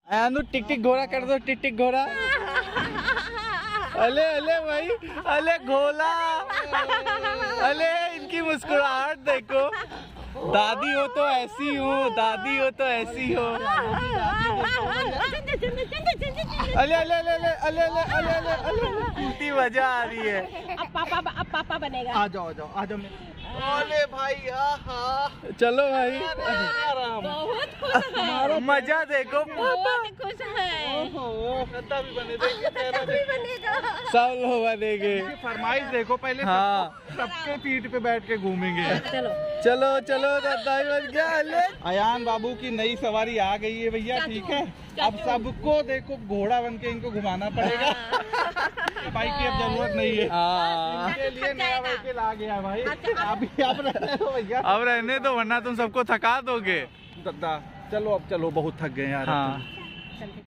अयानु टिक टिक घोड़ा कर दो, टिक टिक घोड़ा। अले अले भाई, अले घोड़ा, अले इनकी मुस्कुराहट देखो। दादी हो तो ऐसी हो, दादी हो तो ऐसी हो। अले अले अले अले अले अले अले अले कितनी मजा आ रही है। अब पापा बनेगा। आ जाओ आ जाओ। अरे भाई चलो भाई, बहुत खुश है, मजा देखो। बहुत खुश है। भी बनेगा, बनेगा, सब लोग बनेंगे। फरमाइश देखो पहले। हाँ, सबके पीठ पे बैठ के घूमेंगे। चलो चलो चलो दादा बन गया। अयान बाबू की नई सवारी आ गई है भैया, ठीक है। अब सबको देखो घोड़ा बन के इनको घुमाना पड़ेगा। बाइक की अब जरूरत नहीं है। इनके लिए नया व्हीकल आ गया भाई। अभी आप रहने दो भैया, अब रहने दो, वरना तुम सबको थका दोगे। दादा चलो अब चलो, बहुत थक गए यार। हाँ।